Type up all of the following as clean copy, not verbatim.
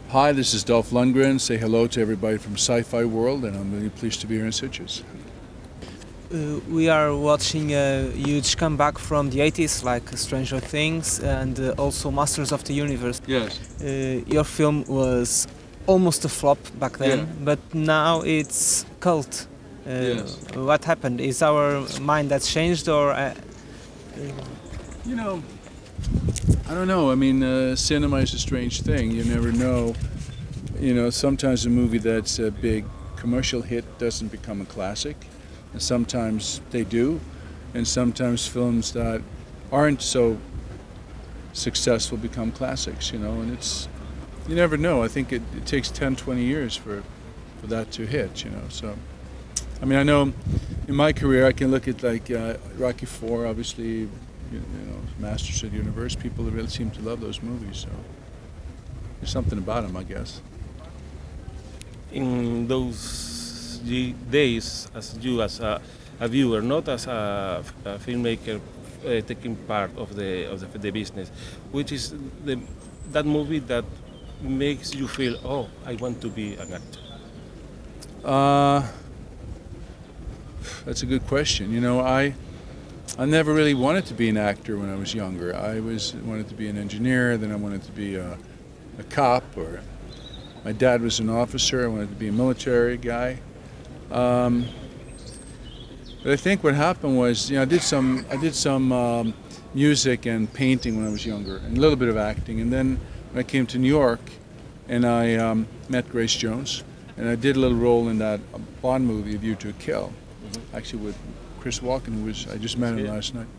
Hi, this is Dolph Lundgren. Say hello to everybody from Sci-Fi World, and I'm really pleased to be here in Sitges. We are watching a huge comeback from the 80s, like Stranger Things and also Masters of the Universe. Yes. Your film was almost a flop back then, Yeah. but now it's cult. Yes. What happened? Is our mind that's changed, or You know, I don't know. I mean, cinema is a strange thing. You never know. You know, sometimes a movie that's a big commercial hit doesn't become a classic, and sometimes they do, and sometimes films that aren't so successful become classics, you know, and you never know. I think it takes 10, 20 years for that to hit, you know, so. I mean, I know in my career I can look at like Rocky IV, obviously, you know, Masters of the Universe. People really seem to love those movies, so there's something about them, I guess. In those days, as you as a viewer, not as a filmmaker taking part of the business, which is that movie that makes you feel, oh, I want to be an actor? That's a good question. You know, I never really wanted to be an actor when I was younger. I wanted to be an engineer, then I wanted to be a cop, or my dad was an officer. I wanted to be a military guy. But I think what happened was, you know, I did some music and painting when I was younger, and a little bit of acting. And then when I came to New York, and I met Grace Jones, and I did a little role in that Bond movie, A View to a Kill, actually with Chris Walken, I just met him last night.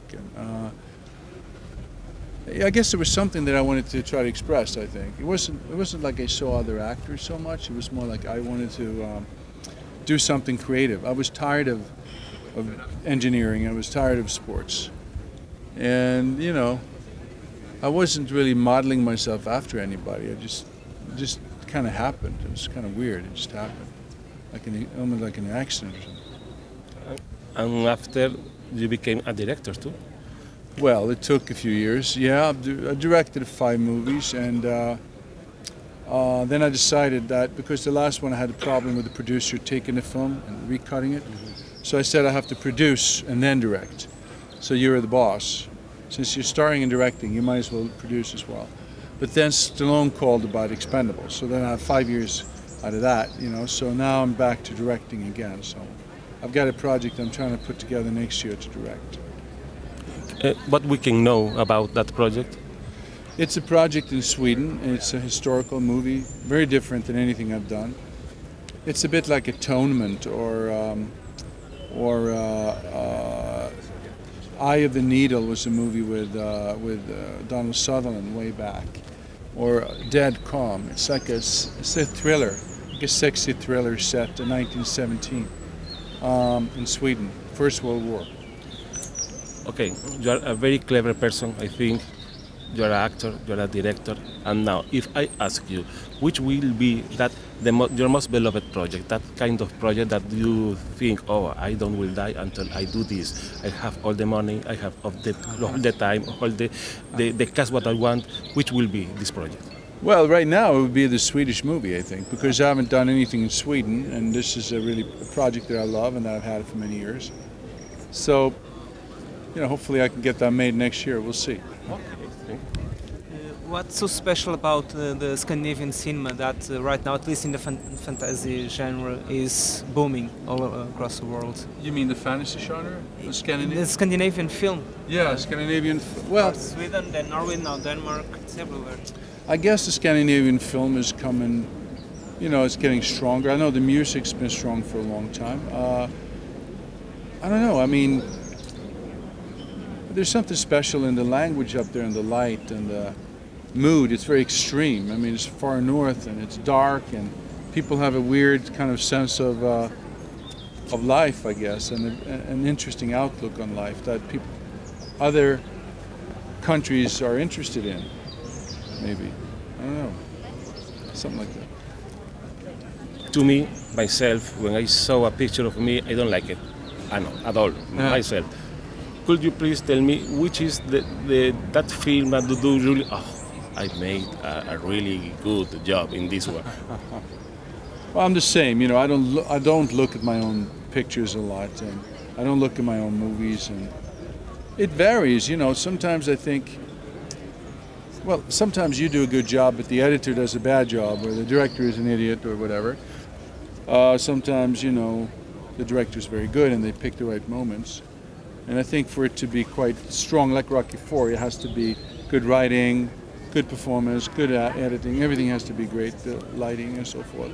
I guess there was something that I wanted to try to express. I think it wasn't like I saw other actors so much. It was more like I wanted to do something creative. I was tired of engineering. I was tired of sports, and you know, I wasn't really modeling myself after anybody. It just kind of happened. It was kind of weird. It just happened, almost like an accident or something. And after you became a director too? Well, it took a few years. Yeah, I directed 5 movies, and then I decided that because the last one I had a problem with the producer taking the film and recutting it, so I said I have to produce and then direct. So you're the boss. Since you're starring and directing, you might as well produce as well. But then Stallone called about Expendables, so then I have 5 years out of that, you know. So now I'm back to directing again. So I've got a project I'm trying to put together next year to direct. What we can know about that project? It's a project in Sweden. It's a historical movie, very different than anything I've done. It's a bit like Atonement or Eye of the Needle was a movie with Donald Sutherland way back, or Dead Calm. It's a thriller, like a sexy thriller set in 1917 in Sweden, First World War. Okay, you are a very clever person, I think. You are an actor, you are a director, and now, if I ask you, which will be your most beloved project, that kind of project that you think, oh, I don't will die until I do this. I have all the money, I have all the time, all the cash what I want. Which will be this project? Well, right now it would be the Swedish movie, I think, because I haven't done anything in Sweden, and this is a project that I love and that I've had for many years. So, you know, hopefully I can get that made next year. We'll see. what's so special about the Scandinavian cinema that right now, at least in the fantasy genre, is booming all across the world? You mean the fantasy genre? The Scandinavian? The Scandinavian film. Yeah, Scandinavian. Well, Sweden, then Norway, now Denmark, it's everywhere. I guess the Scandinavian film is coming, you know, it's getting stronger. I know the music's been strong for a long time. I don't know, I mean, there's something special in the language up there and the light and the mood. It's very extreme. I mean, it's far north and it's dark and people have a weird kind of sense of life, I guess, and an interesting outlook on life that other countries are interested in, maybe. I don't know, something like that. To me, myself, when I saw a picture of me, I don't like it. I know, at all, myself. Could you please tell me which is that film that do really, oh, I made a really good job in this one. Well, I'm the same. You know, I don't look at my own pictures a lot, and I don't look at my own movies, and it varies. You know, sometimes I think, well, sometimes you do a good job, but the editor does a bad job, or the director is an idiot, or whatever. Sometimes, you know, the director's very good and they pick the right moments. And I think for it to be quite strong, like Rocky IV, it has to be good writing, good performance, good editing. Everything has to be great, the lighting and so forth.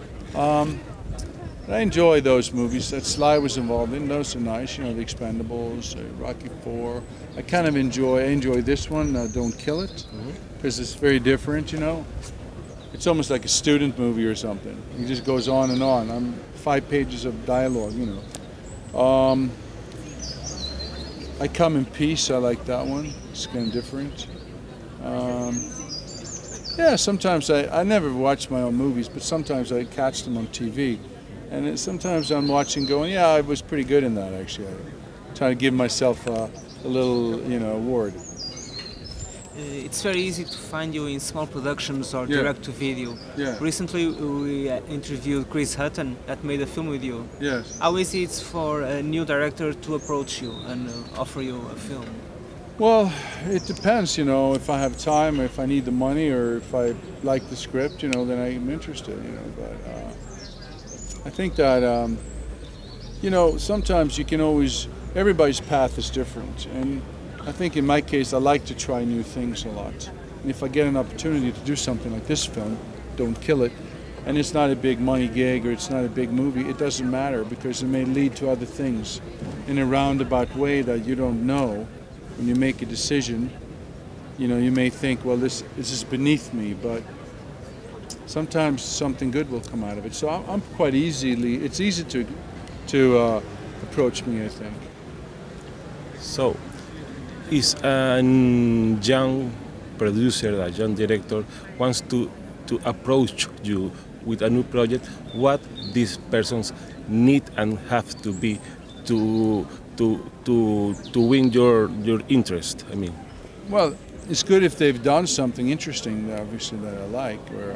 I enjoy those movies that Sly was involved in. Those are nice, you know, The Expendables, Rocky IV. I enjoy this one, Don't Kill It, because it's very different, you know. It's almost like a student movie or something. It just goes on and on. 5 pages of dialogue, you know. I Come in Peace, I like that one. It's kind of different. Yeah, sometimes I never watch my own movies, but sometimes I catch them on TV. And sometimes I'm watching going, yeah, I was pretty good in that, actually. I try to give myself a little, you know, award. It's very easy to find you in small productions or Yeah. direct-to-video. Yeah. Recently, we interviewed Chris Hutton that made a film with you. Yes. How easy it's for a new director to approach you and offer you a film? Well, it depends, you know, if I have time, or if I need the money, or if I like the script, you know, then I'm interested, you know. But I think that, you know, sometimes you can always, everybody's path is different. And I think in my case, I like to try new things a lot. And if I get an opportunity to do something like this film, Don't Kill It, and it's not a big money gig or it's not a big movie, it doesn't matter, because it may lead to other things in a roundabout way that you don't know. When you make a decision, you know, you may think, well, this is beneath me, but sometimes something good will come out of it. So I'm quite it's easy to approach me, I think. So, is a young producer, a young director wants to approach you with a new project, what these persons need and have to be to win your interest? I mean, well, it's good if they've done something interesting, obviously, that I like. Or,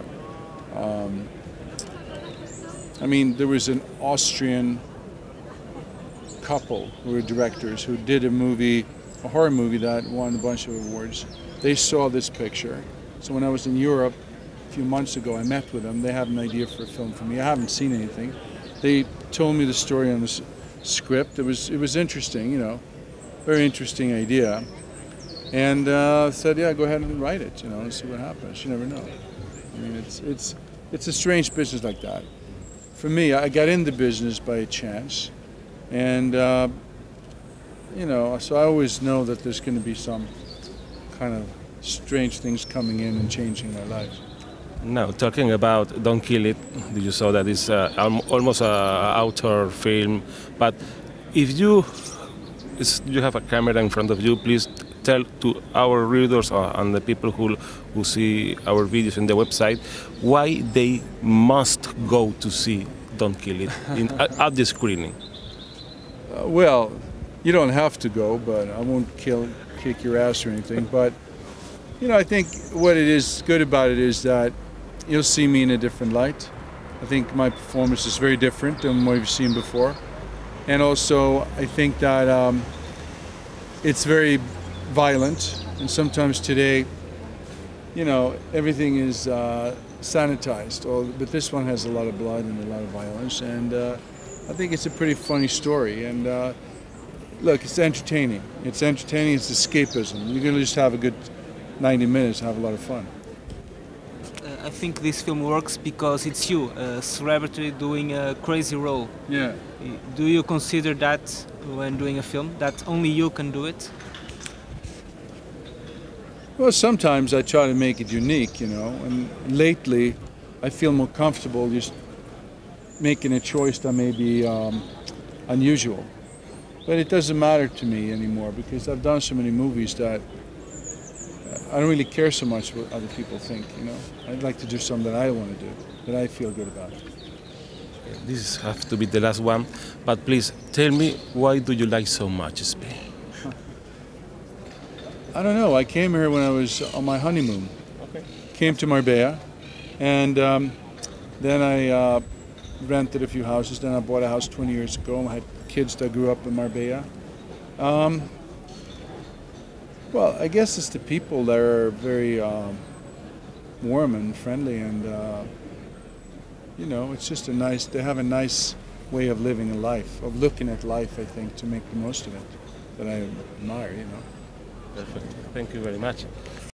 I mean, there was an Austrian couple who were directors who did a horror movie that won a bunch of awards. They saw this picture. So when I was in Europe a few months ago, I met with them. They had an idea for a film for me. I haven't seen anything. They told me the story on this script. It was interesting, you know, very interesting idea. And said, yeah, go ahead and write it, you know, and see what happens. You never know. I mean, it's a strange business like that. For me, I got in the business by chance, and you know, so I always know that there's going to be some kind of strange things coming in and changing my life. now talking about Don't Kill It, you saw that it's almost an auteur film, but if you have a camera in front of you, please tell to our readers and the people who see our videos in the website why they must go to see Don't Kill It at the screening. Well, you don't have to go, but I won't kick your ass or anything. But you know, I think what it is good about it is that you'll see me in a different light. I think my performance is very different than what you've seen before, and also I think that it's very violent, and sometimes today, you know, everything is sanitized. But this one has a lot of blood and a lot of violence, and I think it's a pretty funny story. And look, it's entertaining. It's entertaining. It's escapism. You're gonna just have a good 90 minutes, and have a lot of fun. I think this film works because it's you, a celebrity doing a crazy role. Yeah. Do you consider that when doing a film, that only you can do it? Well, sometimes I try to make it unique, you know, and lately I feel more comfortable just making a choice that may be unusual. But it doesn't matter to me anymore because I've done so many movies that I don't really care so much what other people think, you know. I'd like to do something that I want to do, that I feel good about. This has to be the last one, but please tell me, why do you like so much Spain? I don't know. I came here when I was on my honeymoon, came to Marbella, and then I rented a few houses. Then I bought a house 20 years ago. I had kids that grew up in Marbella. Well, I guess it's the people that are very warm and friendly, and you know, it's just a nice. They have a nice way of living a life, of looking at life. I think to make the most of it, that I admire. You know. Perfect. Thank you very much.